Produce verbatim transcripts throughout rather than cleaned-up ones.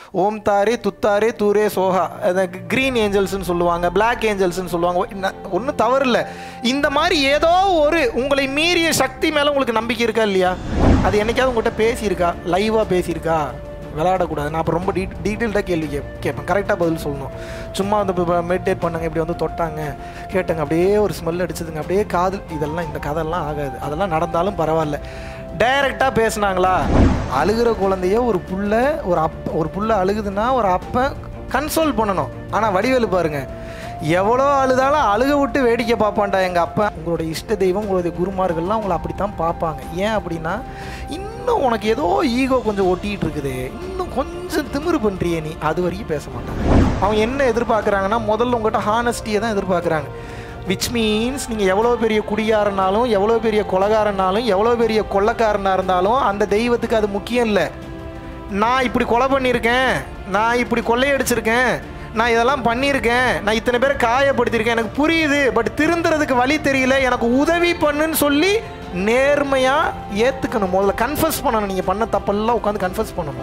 ஓம் தாரே துத்தாரே தூரே சோஹா, அந்த க்ரீன் ஏஞ்சல்ஸ்ன்னு சொல்லுவாங்க, பிளாக் ஏஞ்சல்ஸ்ன்னு சொல்லுவாங்க. ஒன்றும் தவறு இல்லை. இந்த மாதிரி ஏதோ ஒரு உங்களை மீறிய சக்தி மேலே உங்களுக்கு நம்பிக்கை இருக்கா இல்லையா? அது என்னைக்காவது உங்கள்கிட்ட பேசியிருக்கா? லைவாக பேசியிருக்கா? விளையாடக்கூடாது. நான் அப்போ ரொம்ப டீ டீட்டெயில்டாக கேள்வி கே கேட்பேன் கரெக்டாக பதில் சொல்லணும். சும்மா வந்து இப்போ மெடிடேட் பண்ணாங்க, இப்படி வந்து தொட்டாங்க கேட்டாங்க, அப்படியே ஒரு ஸ்மெல் அடிச்சதுங்க, அப்படியே காதல், இதெல்லாம் இந்த கதையெல்லாம் ஆகாது. அதெல்லாம் நடந்தாலும் பரவாயில்ல. டைரெக்டாக பேசுனாங்களா? அழுகிற குழந்தைய ஒரு புள்ள ஒரு அப் ஒரு புள்ள அழுகுதுன்னா ஒரு அப்போ கன்சோல் பண்ணணும். ஆனால் வடிவேலு பாருங்க, எவ்வளோ அழுதாலும் அழுக விட்டு வேடிக்கை பார்ப்பான்டா எங்கள் அப்பா. உங்களுடைய இஷ்ட தெய்வம், உங்களுடைய குருமார்கள்லாம் உங்களை அப்படித்தான் பார்ப்பாங்க. ஏன் அப்படின்னா, இன்னும் உனக்கு ஏதோ ஈகோ கொஞ்சம் ஒட்டிகிட்டு இருக்குது, இன்னும் கொஞ்சம் திமிரு பண்ணுறியே நீ, அது வரைக்கும் பேச மாட்டாங்க. அவங்க என்ன எதிர்பார்க்குறாங்கன்னா, முதல்ல உங்கள்கிட்ட ஹானஸ்டியை தான் எதிர்பார்க்குறாங்க. விச் மீன்ஸ் நீங்கள் எவ்வளோ பெரிய குடிகாரனாலும், எவ்வளோ பெரிய கொலைகாரனாலும், எவ்வளோ பெரிய கொள்ளைக்காரனாக இருந்தாலும் அந்த தெய்வத்துக்கு அது முக்கியம் இல்லை. நான் இப்படி கொலை பண்ணியிருக்கேன், நான் இப்படி கொள்ளையடிச்சிருக்கேன், நான் இதெல்லாம் பண்ணியிருக்கேன், நான் இத்தனை பேரை காயப்படுத்தியிருக்கேன், எனக்கு புரியுது, பட் திருந்துறதுக்கு வழி தெரியல, எனக்கு உதவி பண்ணுன்னு சொல்லி நேர்மையாக ஏற்றுக்கணும். முதல்ல கன்ஃபஸ் பண்ணணும். நீங்கள் பண்ண தப்பெல்லாம் உட்காந்து கன்ஃபஸ் பண்ணணும்.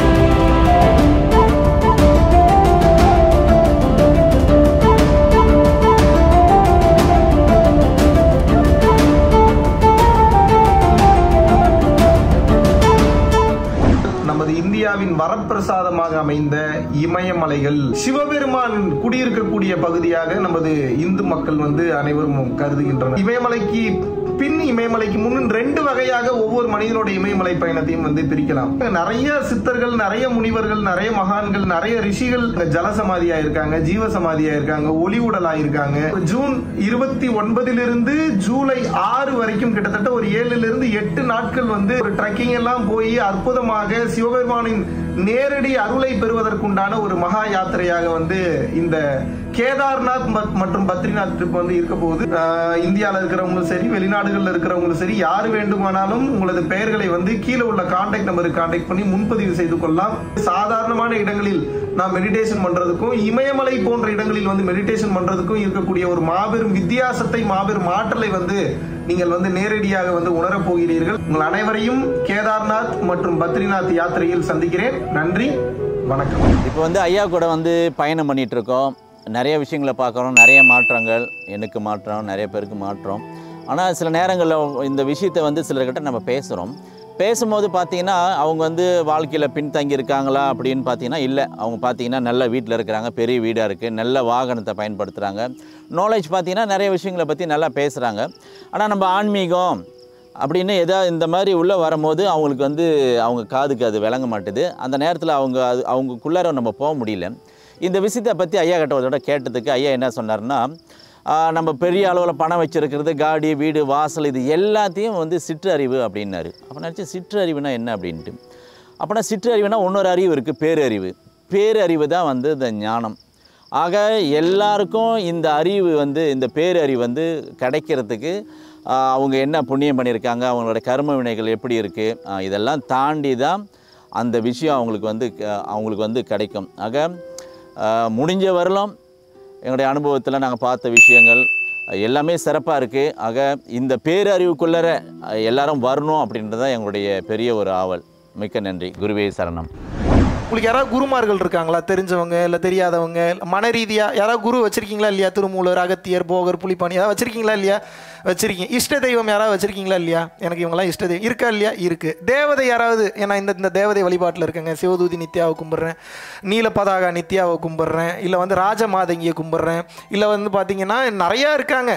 நமது இந்தியாவின் வரப்பிரசாதமாக அமைந்த இமயமலைகள் சிவபெருமான் குடியிருக்கக்கூடிய பகுதியாக நமது இந்து மக்கள் வந்து அனைவரும் கருதுகின்றனர். இமயமலைக்கு பின் இமயமலைக்கு முன் ரெண்டு வகையாக ஒவ்வொரு மனிதனுடைய இமயமலை பயணத்தையும் வந்து பிரிக்கலாம். நிறைய சித்தர்கள், நிறைய முனிவர்கள், நிறைய மகான்கள், நிறைய ரிஷிகள் ஜலசமாதியா இருக்காங்க, ஜீவசமாதியா இருக்காங்க, ஒளி உடலா இருக்காங்க. ஜூன் இருபத்தி ஒன்பதிலிருந்து ஜூலை ஆறு வரைக்கும் கிட்டத்தட்ட ஒரு ஏழுல இருந்து எட்டு நாட்கள் வந்து ஒரு ட்ரெக்கிங் எல்லாம் போய் அற்புதமாக சிவபெருமானின் நேரடி அருளை பெறுவதற்குண்டான ஒரு மகா யாத்திரையாக வந்து இந்த கேதார்நாத் மற்றும் பத்ரிநாத் ட்ரிப் வந்து இருக்க போகுது. இந்தியாவில் இருக்கிறவங்களும் சரி, வெளிநாடுகளில் இருக்கிறவங்களும் சரி, யாரு வேண்டுமானாலும் உங்களது பெயர்களை வந்து கீழே உள்ள கான்டாக்ட் நம்பருக்கு கான்டாக்ட் பண்ணி முன்பதிவு செய்து கொள்ளலாம். சாதாரணமான இடங்களில் நாம் மெடிடேஷன் பண்றதுக்கும் இமயமலை போன்ற இடங்களில் வந்து மெடிடேஷன் பண்றதுக்கும் இருக்கக்கூடிய ஒரு மாபெரும் வித்தியாசத்தை, மாபெரும் ஆற்றலை வந்து நீங்கள் வந்து நேரடியாக வந்து உணரப் போகிறீர்கள். உங்கள் அனைவரையும் கேதார்நாத் மற்றும் பத்ரிநாத் யாத்திரையில் சந்திக்கிறேன். நன்றி, வணக்கம். இப்போ வந்து ஐயா கூட வந்து பயணம் பண்ணிட்டு இருக்கோம். நிறைய விஷயங்களை பார்க்குறோம், நிறைய மாற்றங்கள், எனக்கு மாற்றம், நிறைய பேருக்கு மாற்றம். ஆனால் சில நேரங்களில் இந்த விஷயத்தை வந்து சிலர்கிட்ட நம்ம பேசுகிறோம். பேசும்போது பார்த்திங்கன்னா அவங்க வந்து வாழ்க்கையில் பின்தங்கி இருக்காங்களா அப்படின்னு பார்த்தீங்கன்னா இல்லை. அவங்க பார்த்திங்கன்னா நல்ல வீட்டில் இருக்கிறாங்க, பெரிய வீடாக இருக்குது, நல்ல வாகனத்தை பயன்படுத்துகிறாங்க, நாலேஜ் பார்த்திங்கன்னா நிறைய விஷயங்களை பற்றி நல்லா பேசுகிறாங்க. ஆனால் நம்ம ஆன்மீகம் அப்படின்னு எதாவது இந்த மாதிரி உள்ளே வரும்போது அவங்களுக்கு வந்து அவங்க காதுக்கு அது விளங்க மாட்டுது. அந்த நேரத்தில் அவங்க அது அவங்களுக்குள்ளார நம்ம போக முடியல. இந்த விஷயத்தை பற்றி ஐயா கிட்ட ஒரு தடவை கேட்டதுக்கு ஐயா என்ன சொன்னார்னா, நம்ம பெரிய அளவில் பணம் வச்சுருக்கிறது, காடி, வீடு, வாசல், இது எல்லாத்தையும் வந்து சிற்றறிவு அப்படின்னாரு. அப்போ நினச்சி சிற்றறிவுனா என்ன அப்படின்ட்டு. அப்போனா சிற்றறிவுனா இன்னொரு அறிவு இருக்குது, பேரறிவு. பேரறிவு தான் வந்து இந்த ஞானம். ஆக எல்லாருக்கும் இந்த அறிவு வந்து, இந்த பேரறிவு வந்து கிடைக்கிறதுக்கு அவங்க என்ன புண்ணியம் பண்ணியிருக்காங்க, அவங்களோட கர்ம வினைகள் எப்படி இருக்குது, இதெல்லாம் தாண்டி தான் அந்த விஷயம் அவங்களுக்கு வந்து அவங்களுக்கு வந்து கிடைக்கும். ஆக முடிஞ்ச வரலாம் எங்களுடைய அனுபவத்தில் நாங்கள் பார்த்த விஷயங்கள் எல்லாமே சிறப்பாக இருக்குது. ஆக இந்த பேரறிவுக்குள்ளர எல்லாரும் வரணும் அப்படின்றது தான் எங்களுடைய பெரிய ஒரு ஆவல். மிக்க நன்றி. குருவே சரணம். உங்களுக்கு யாராவது குருமார்கள் இருக்காங்களா? தெரிஞ்சவங்க இல்லை தெரியாதவங்க, மன ரீதியாக யாராவது குரு வச்சுருக்கீங்களா இல்லையா? திருமூலர், அகத்தியர், போகர், புலிப்பாணி ஏதாவது வச்சுருக்கீங்களா இல்லையா? வச்சுருக்கீங்க. இஷ்ட தெய்வம் யாராவது வச்சுருக்கீங்களா இல்லையா? எனக்கு இவங்கெல்லாம் இஷ்ட தெய்வம் இருக்கா இல்லையா? இருக்குது. தேவதை யாராவது? ஏன்னா இந்த இந்த தேவதை வழிபாட்டில் இருக்கேங்க. சிவதூதி நித்யாவை கும்பிட்றேன், நீல பதாகா நித்யாவை கும்பிட்றேன், இல்லை வந்து ராஜமாதங்கியை கும்பிட்றேன், இல்லை வந்து பார்த்திங்கன்னா நிறையா இருக்காங்க.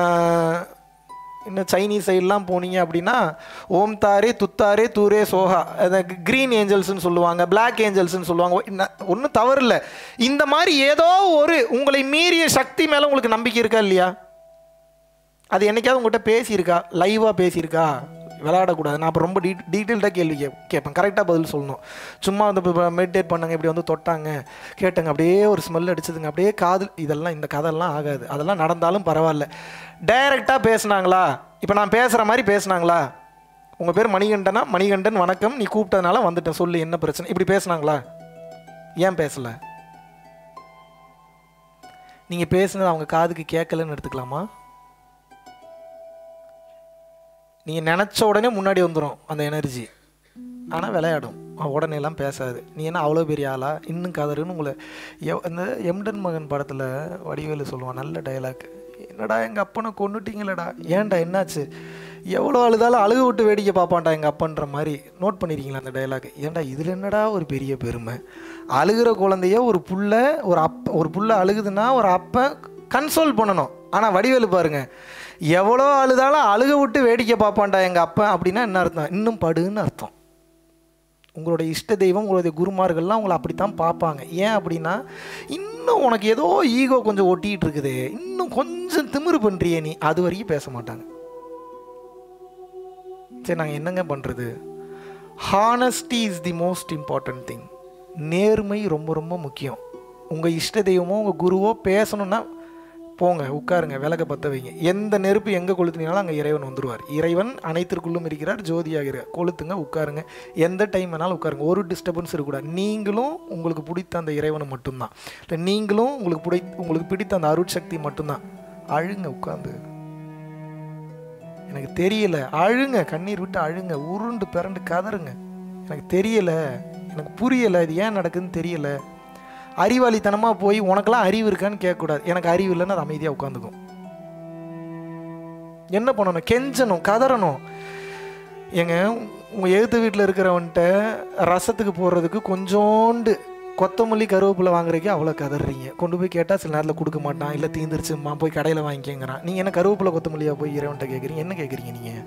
இன்னும் சைனீஸ் சைட்லாம் போனீங்க அப்படின்னா ஓம் தாரே துத்தாரே தூரே சோஹா, அந்த க்ரீன் ஏஞ்சல்ஸ்ன்னு சொல்லுவாங்க, பிளாக் ஏஞ்சல்ஸ்ன்னு சொல்லுவாங்க. ஒன்றும் தவறு இல்லை. இந்த மாதிரி ஏதோ ஒரு உங்களை மீறிய சக்தி மேலே உங்களுக்கு நம்பிக்கை இருக்கா இல்லையா? அது என்னைக்காவது உங்கள்கிட்ட பேசியிருக்கா? லைவாக பேசியிருக்கா? விளையாடக்கூடாது. நான் அப்போ ரொம்ப டீ டீட்டெயில்டாக கேள்வி கே கேட்பேன் கரெக்டாக பதில் சொல்லணும். சும்மா வந்து இப்போ மெடிடேட் பண்ணாங்க, இப்படி வந்து தொட்டாங்க கேட்டாங்க, அப்படியே ஒரு ஸ்மெல் அடிச்சதுங்க, அப்படியே காதல், இதெல்லாம் இந்த கதையெல்லாம் ஆகாது. அதெல்லாம் நடந்தாலும் பரவாயில்ல. டைரெக்டாக பேசுனாங்களா? இப்போ நான் பேசுகிற மாதிரி பேசுனாங்களா? உங்கள் பேர் மணிகண்டனா? மணிகண்டன், வணக்கம், நீ கூப்பிட்டதுனால வந்துட்டேன், சொல்லு என்ன பிரச்சனை, இப்படி பேசுனாங்களா? ஏன் பேசலை? நீங்கள் பேசுனது அவங்க காதுக்கு கேட்கலன்னு எடுத்துக்கலாமா? நீங்கள் நினச்ச உடனே முன்னாடி வந்துடும் அந்த எனர்ஜி, ஆனால் விளையாடும். உடனேலாம் பேசாது. நீ என்ன அவ்வளோ பெரிய ஆளா, இன்னும் கதறுன்னு உங்களை எவ் இந்த எம்டன் மகன் படத்தில் வடிவேலு சொல்லுவான், நல்ல டைலாக். என்னடா எங்கள் அப்பனை கொண்டுட்டீங்களடா, ஏன்டா என்னாச்சு, எவ்வளோ அழுதாலும் அழுக விட்டு வேடிக்கை பார்ப்பான்டா எங்கள் அப்பன்ற மாதிரி. நோட் பண்ணியிருக்கீங்களா அந்த டைலாக்? ஏன்டா இதில் என்னடா ஒரு பெரிய பெருமை, அழுகிற குழந்தைய ஒரு புள்ள ஒரு அப்ப ஒரு புள்ள அழுகுதுன்னா ஒரு அப்பன் கன்சோல் பண்ணணும். ஆனால் வடிவேலு பாருங்க, எவ்வளோ அழுதாலும் அழுக விட்டு வேடிக்கை பார்ப்பான்டா எங்கள் அப்பன் அப்படின்னா என்ன அர்த்தம்? இன்னும் படுன்னு அர்த்தம். உங்களுடைய இஷ்ட தெய்வம் உங்களுடைய குருமார்கள்லாம் உங்களை அப்படித்தான் பார்ப்பாங்க. ஏன் அப்படின்னா, இன்னும் உனக்கு ஏதோ ஈகோ கொஞ்சம் ஒட்டிகிட்டு இருக்குது, இன்னும் கொஞ்சம் திமிரு பண்ணுறியே நீ, அது வரைக்கும் பேச மாட்டாங்க. சரி, நாங்கள் என்னங்க பண்ணுறது? Honesty is the most important thing. நேர்மை ரொம்ப ரொம்ப முக்கியம். உங்கள் இஷ்ட தெய்வமோ உங்கள் குருவோ பேசணுன்னா போங்க, உட்காருங்க, விளக்க பற்ற வைங்க. எந்த நெருப்பு எங்கே கொளுத்துனாலும் அங்கே இறைவன் வந்துடுவார். இறைவன் அனைத்திற்குள்ளும் இருக்கிறார், ஜோதியாக கொளுத்துங்க, உட்காருங்க, எந்த டைம் வேணாலும் உட்காருங்க, ஒரு டிஸ்டர்பன்ஸ் இருக்கக்கூடாது. நீங்களும் உங்களுக்கு பிடித்த அந்த இறைவனை மட்டும்தான், இல்லை நீங்களும் உங்களுக்கு பிடி உங்களுக்கு பிடித்த அந்த அருட்சக்தி மட்டும்தான். அழுங்க உட்காந்து, எனக்கு தெரியல, அழுங்க, கண்ணீர் விட்டு அழுங்க, உருண்டு பிறண்டு கதறுங்க. எனக்கு தெரியல, எனக்கு புரியலை, இது ஏன் நடக்குதுன்னு தெரியல. அறிவாளித்தனமாக போய் உனக்கெல்லாம் அறிவு இருக்கான்னு கேட்கக்கூடாது. எனக்கு அறிவு இல்லைன்னு அது அமைதியாக உட்காந்துக்கும். என்ன பண்ணணும்? கெஞ்சணும், கதறணும். ஏங்க, உங்கள் எழுத்து வீட்டில் இருக்கிறவன்ட்ட ரசத்துக்கு போடுறதுக்கு கொஞ்சோண்டு கொத்தமல்லி கருவேப்பிலை வாங்குறதுக்கே அவ்வளோ கதறீங்க. கொண்டு போய் கேட்டால் சில நேரத்தில் கொடுக்க மாட்டான், இல்லை தீந்துருச்சும்மா போய் கடையில் வாங்கிக்கங்கிறான். நீங்கள் என்ன கருவேப்பிலை கொத்தமல்லியாக போய் இறைவன்ட்ட கேட்குறீங்க? என்ன கேட்குறீங்க நீங்கள்?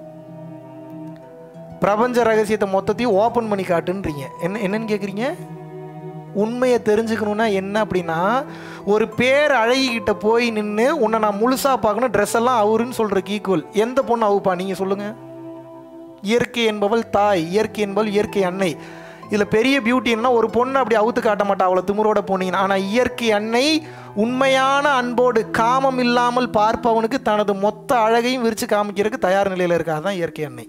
பிரபஞ்ச ரகசியத்தை மொத்தத்தையும் ஓப்பன் பண்ணி காட்டுன்றீங்க. என்ன என்னன்னு கேட்குறீங்க? உண்மையை தெரிஞ்சுக்கணுன்னா என்ன அப்படின்னா, ஒரு பேர் அழகிக்கிட்ட போய் நின்று உன்னை நான் முழுசாக பார்க்கணும், ட்ரெஸ் எல்லாம் அவருன்னு சொல்கிறக்கு ஈக்குவல். எந்த பொண்ணு அவுப்பா நீங்கள் சொல்லுங்கள்? இயற்கை என்பவள் தாய், இயற்கை என்பவள் இயற்கை அன்னை. இதில் பெரிய பியூட்டின்னா ஒரு பொண்ணு அப்படி அவுத்து காட்ட மாட்டா அவ்வளோ திமிரோட போனீங்கன்னா. ஆனால் இயற்கை அன்னை உண்மையான அன்போடு காமம் இல்லாமல் பார்ப்பவனுக்கு தனது மொத்த அழகையும் விரித்து காமிக்கிறதுக்கு தயார் நிலையில் இருக்கா. அதுதான் இயற்கை அன்னை.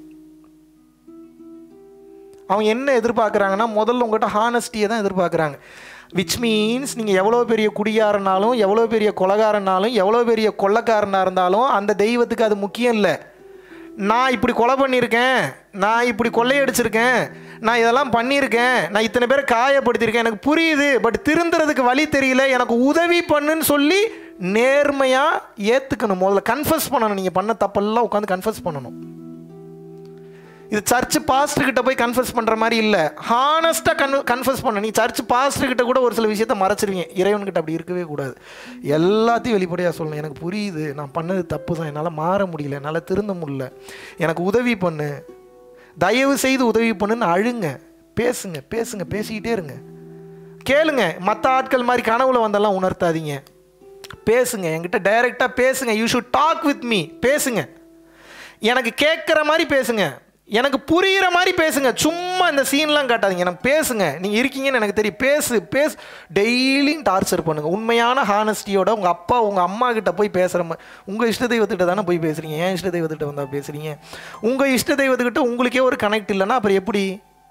அவங்க என்ன எதிர்பார்க்குறாங்கன்னா, முதல்ல உங்கள்கிட்ட ஹானஸ்டியை தான் எதிர்பார்க்குறாங்க. விச் மீன்ஸ் நீங்கள் எவ்வளோ பெரிய குடியாரனாலும், எவ்வளோ பெரிய கொலைகாரனாலும், எவ்வளோ பெரிய கொள்ளைக்காரனாக இருந்தாலும் அந்த தெய்வத்துக்கு அது முக்கியம் இல்லை. நான் இப்படி கொலை பண்ணியிருக்கேன், நான் இப்படி கொள்ளையடிச்சிருக்கேன், நான் இதெல்லாம் பண்ணியிருக்கேன், நான் இத்தனை பேரை காயப்படுத்தியிருக்கேன், எனக்கு புரியுது, பட் திருந்துறதுக்கு வழி தெரியல, எனக்கு உதவி பண்ணுன்னு சொல்லி நேர்மையாக ஏற்றுக்கணும். முதல்ல கன்ஃபஸ் பண்ணணும். நீங்கள் பண்ண தப்பெல்லாம் உட்காந்து கன்ஃபஸ் பண்ணணும். இது சர்ச் பாஸ்டர்கிட்ட போய் கன்ஃபஸ் பண்ணுற மாதிரி இல்லை, ஹானஸ்ட்டாக கன் கன்ஃபஸ் பண்ண. நீ சர்ச் பாஸ்டர்கிட்ட கூட ஒரு சில விஷயத்த மறைச்சிருவீங்க. இறைவன்கிட்ட அப்படி இருக்கவே கூடாது. எல்லாத்தையும் வெளிப்படையாக சொல்லணும். எனக்கு புரியுது, நான் பண்ணது தப்பு தான், என்னால் மாற முடியல, என்னால் திருந்த முடியல, எனக்கு உதவி பண்ணு, தயவு செய்து உதவி பண்ணுன்னு அழுங்க. பேசுங்க, பேசுங்க, பேசிக்கிட்டே இருங்க. கேளுங்க. மற்ற ஆட்கள் மாதிரி கனவுல வந்தெல்லாம் உணர்த்தாதீங்க. பேசுங்க, என்கிட்ட டைரெக்டாக பேசுங்க. You should talk with me. பேசுங்க, எனக்கு கேட்குற மாதிரி பேசுங்க, எனக்கு புரிகிற மாதிரி பேசுங்க. சும்மா இந்த சீன்லாம் காட்டாதீங்க, எனக்கு பேசுங்க. நீங்கள் இருக்கீங்கன்னு எனக்கு தெரியும். பேசு பேசு டெய்லியும் டார்ச்சர் பண்ணுங்கள். உண்மையான ஹானஸ்டியோட உங்கள் அப்பா உங்கள் அம்மா கிட்ட போய் பேசுகிற மாதிரி. உங்கள் இஷ்ட தெய்வத்திட்ட தானே போய் பேசுகிறீங்க, ஏன் இஷ்ட தெய்வத்திட்ட வந்தால் பேசுகிறீங்க? உங்கள் இஷ்ட தெய்வத்துக்கிட்ட உங்களுக்கே ஒரு கனெக்ட் இல்லைன்னா அப்புறம் எப்படி?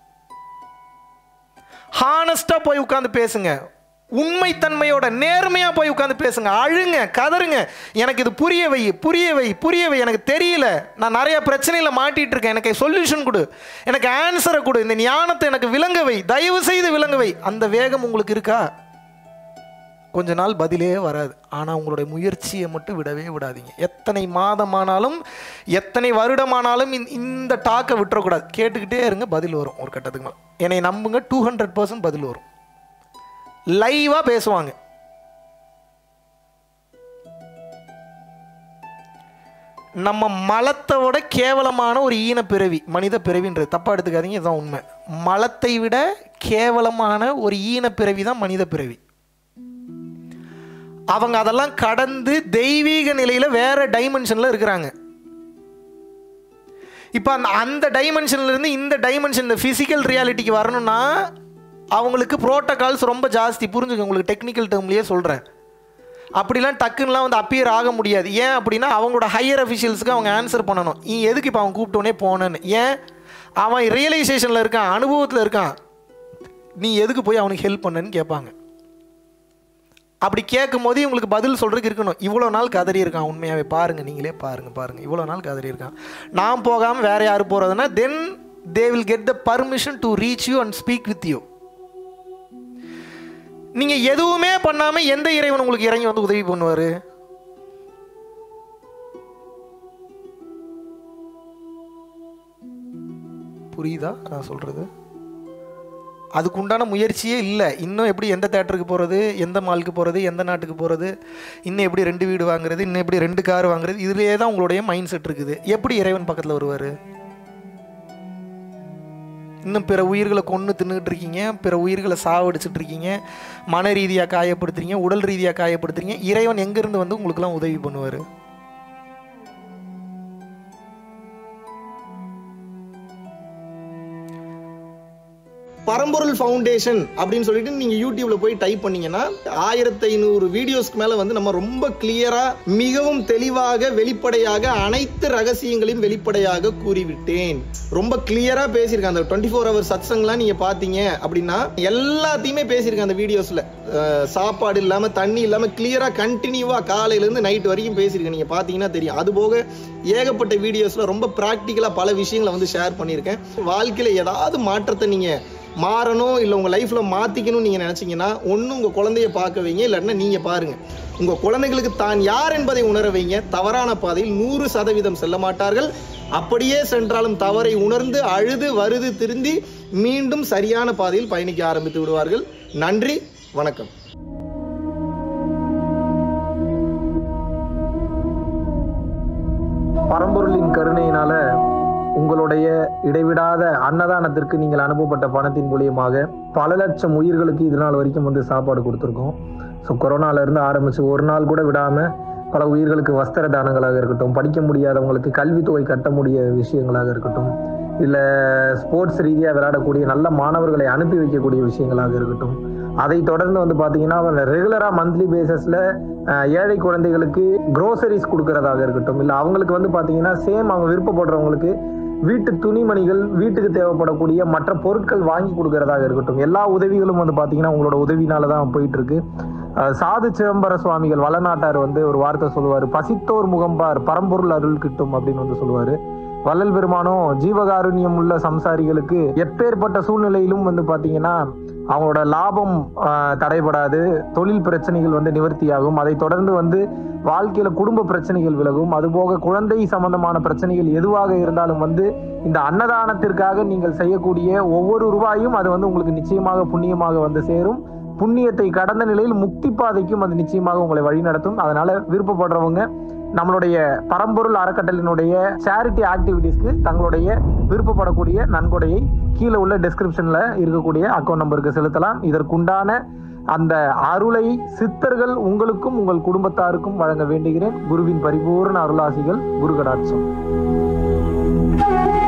ஹானஸ்ட்டாக போய் உட்காந்து பேசுங்க. உண்மைத்தன்மையோட நேர்மையாக போய் உட்காந்து பேசுங்க. அழுங்க, கதறுங்க. எனக்கு இது புரிய வை, புரிய வை, புரிய வை, எனக்கு தெரியல, நான் நிறைய பிரச்சனையில் மாட்டிகிட்டு இருக்கேன், எனக்கு சொல்யூஷன் கொடு, எனக்கு ஆன்சரை கொடு, இந்த ஞானத்தை எனக்கு விளங்க வை, தயவு செய்து விளங்க வை. அந்த வேகம் உங்களுக்கு இருக்கா? கொஞ்ச நாள் பதிலே வராது. ஆனால் உங்களுடைய முயற்சியை மட்டும் விடவே விடாதீங்க. எத்தனை மாதமானாலும் எத்தனை வருடமானாலும் இந்த டாக்கை விட்டுறக்கூடாது. கேட்டுக்கிட்டே இருங்க, பதில் வரும் ஒரு கட்டத்துக்கு மேலே. என்னை நம்புங்க, டூ ஹண்ட்ரட் பர்சன்ட் பதில் வரும். லைவா பேசுவாங்க. நம்ம மலத்தை விட கேவலமான ஒரு ஈன பிறவி மனித பிறவின்றது. தப்பா எடுத்துக்காதீங்க, இதுதான் உண்மை. மலத்தை விட கேவலமான ஒரு ஈன பிறவி தான் மனித பிறவி. அவங்க அதெல்லாம் கடந்து தெய்வீக நிலையில வேற டைமென்ஷன்ல இருக்கிறாங்க. இப்போ அந்த அந்த டைமென்ஷன்ல இருந்து இந்த டைமென்ஷன் பிசிக்கல் ரியாலிட்டிக்கு வரணும்னா அவங்களுக்கு ப்ரோட்டோகால்ஸ் ரொம்ப ஜாஸ்தி. புரிஞ்சுங்க, உங்களுக்கு டெக்னிக்கல் டேர்ம்லேயே சொல்கிறேன். அப்படிலாம் டக்குன்னெலாம் வந்து அப்பியர் ஆக முடியாது. ஏன் அப்படின்னா அவங்களோட ஹையர் அஃபிஷியல்ஸுக்கு அவங்க ஆன்சர் பண்ணணும். நீ எதுக்கு இப்போ அவன் கூப்பிட்டோன்னே போனேன்னு? ஏன் அவன் ரியலைசேஷனில் இருக்கான், அனுபவத்தில் இருக்கான், நீ எதுக்கு போய் அவனுக்கு ஹெல்ப் பண்ணன்னு கேட்பாங்க. அப்படி கேட்கும் போது இவங்களுக்கு பதில் சொல்கிறதுக்கு இருக்கணும். இவ்வளோ நாள் கதறி இருக்கான், உண்மையாகவே பாருங்கள், நீங்களே பாருங்கள் பாருங்கள் இவ்வளோ நாள் கதறி இருக்கான், நான் போகாமல் வேறு யார் போகிறதுனா தென் they will get the permission to reach you and speak with you. நீங்க எதுவுமே பண்ணாம எந்த இறைவன் உங்களுக்கு இறங்கி வந்து உதவி பண்ணுவாரு? புரியுதா நான் சொல்றது? அதுக்குண்டான முயற்சியே இல்லை. இன்னும் எப்படி எந்த தேட்டருக்கு போகிறது, எந்த மாலுக்கு போகிறது, எந்த நாட்டுக்கு போகிறது, இன்னும் எப்படி ரெண்டு வீடு வாங்குறது, இன்னும் எப்படி ரெண்டு கார் வாங்குறது, இதுலேயே தான் உங்களுடைய மைண்ட் செட் இருக்குது. எப்படி இறைவன் பக்கத்தில் வருவார்? இன்னும் பிற உயிர்களை கொன்று தின்னுக்கிட்டு இருக்கீங்க, பிற உயிர்களை சாவடிச்சுட்டு இருக்கீங்க, மன ரீதியாக காயப்படுத்துறீங்க, உடல் ரீதியாக காயப்படுத்துறீங்க. இறைவன் எங்கேருந்து வந்து உங்களுக்கெல்லாம் உதவி பண்ணுவார்? பரம்பொருள் ஃபவுண்டேஷன் அப்படின்னு சொல்லிட்டு நீங்க யூடியூப்ல போய் டைப் பண்ணீங்கன்னா ஆயிரத்தி ஐநூறு வீடியோஸ்க்கு மேல வந்து நம்ம ரொம்ப கிளியரா மிகவும் தெளிவாக வெளிப்படையாக அனைத்து ரகசியங்களையும் வெளிப்படையாக கூறிவிட்டேன். ரொம்ப கிளியரா பேசியிருக்கேன். அந்த டுவெண்ட்டி ஃபோர் ஹவர் சத்சங்லாம் நீங்க பாத்தீங்க அப்படின்னா எல்லாத்தையுமே பேசியிருக்கேன் அந்த வீடியோஸ்ல. சாப்பாடு இல்லாம தண்ணி இல்லாம கிளியரா கண்டினியூவா காலையில இருந்து நைட் வரைக்கும் பேசியிருக்கேன். நீங்க பாத்தீங்கன்னா தெரியும். அது போக ஏகப்பட்ட வீடியோஸ்ல ரொம்ப பிராக்டிக்கலா பல விஷயங்களை வந்து ஷேர் பண்ணியிருக்கேன். வாழ்க்கையில ஏதாவது மாற்றத்தை நீங்க மாறணும் இல்லை உங்கள் லைஃப்பில் மாற்றிக்கணும்னு நீங்கள் நினச்சிங்கன்னா ஒன்று உங்கள் குழந்தைய பார்க்க வைங்க, இல்லைன்னா நீங்கள் பாருங்கள். உங்கள் குழந்தைகளுக்கு தான் யார் என்பதை உணர வைங்க. தவறான பாதையில் நூறு சதவீதம் செல்ல மாட்டார்கள். அப்படியே சென்றாலும் தவறை உணர்ந்து அழுது வருது திருந்தி மீண்டும் சரியான பாதையில் பயணிக்க ஆரம்பித்து விடுவார்கள். நன்றி, வணக்கம். பரம்பொருளின் கருணையினால உங்களுடைய இடைவிடாத அன்னதானத்திற்கு நீங்கள் அனுப்பப்பட்ட பணத்தின் மூலியமாக பல லட்சம் உயிர்களுக்கு இது நாள் வரைக்கும் வந்து சாப்பாடு கொடுத்துருக்கோம். ஸோ கொரோனாலேருந்து ஆரம்பித்து ஒரு நாள் கூட விடாமல் பல உயிர்களுக்கு வஸ்திர தானங்களாக இருக்கட்டும், படிக்க முடியாதவங்களுக்கு கல்வித்தொகை கட்ட முடிய விஷயங்களாக இருக்கட்டும், இல்லை ஸ்போர்ட்ஸ் ரீதியாக விளையாடக்கூடிய நல்ல மாணவர்களை அனுப்பி வைக்கக்கூடிய விஷயங்களாக இருக்கட்டும், அதை தொடர்ந்து வந்து பார்த்தீங்கன்னா ரெகுலராக மந்த்லி பேசிஸில் ஏழை குழந்தைகளுக்கு க்ரோசரிஸ் கொடுக்கறதாக இருக்கட்டும், இல்லை அவங்களுக்கு வந்து பார்த்தீங்கன்னா சேம் அவங்க விருப்பப்படுறவங்களுக்கு வீட்டு துணிமணிகள், வீட்டுக்கு தேவைப்படக்கூடிய மற்ற பொருட்கள் வாங்கி கொடுக்கறதாக இருக்கட்டும், எல்லா உதவிகளும் வந்து பார்த்தீங்கன்னா உங்களோட உதவினால தான் போயிட்டு இருக்கு. சாது சிதம்பர சுவாமிகள் வளநாட்டார் வந்து ஒரு வார்த்தை சொல்லுவார், பசித்தோர் முகம்பார் பரம்பொருள் அருள் கிட்டும் அப்படின்னு வந்து சொல்லுவார். வள்ளல் பெருமானும் ஜீவகாருண்யம் உள்ள சம்சாரிகளுக்கு எப்பேற்பட்ட சூழ்நிலையிலும் வந்து பார்த்தீங்கன்னா அவங்களோட லாபம் தடைபடாது, தொழில் பிரச்சனைகள் வந்து நிவர்த்தியாகும், அதை தொடர்ந்து வந்து வாழ்க்கையில குடும்ப பிரச்சனைகள் விலகும், அதுபோக குழந்தை சம்பந்தமான பிரச்சனைகள் எதுவாக இருந்தாலும் வந்து இந்த அன்னதானத்திற்காக நீங்கள் செய்யக்கூடிய ஒவ்வொரு ரூபாயும் அது வந்து உங்களுக்கு நிச்சயமாக புண்ணியமாக வந்து சேரும். புண்ணியத்தை கடந்த நிலையில் முக்தி பாதைக்கும் அது நிச்சயமாக உங்களை வழிநடத்தும். அதனால விருப்பப்படுறவங்க நம்மளுடைய பரம்பொருள் அறக்கட்டளையினுடைய சேரிட்டி ஆக்டிவிட்டீஸ்க்கு தங்களுடைய விருப்பப்படக்கூடிய நன்கொடையை கீழே உள்ள டிஸ்கிரிப்ஷன்ல இருக்கக்கூடிய அக்கௌண்ட் நம்பருக்கு செலுத்தலாம். இதற்குண்டான அந்த அருளை சித்தர்கள் உங்களுக்கும் உங்கள் குடும்பத்தாருக்கும் வழங்க வேண்டுகிறேன். குருவின் பரிபூர்ண அருளாசிகள். குரு கடாட்சம்.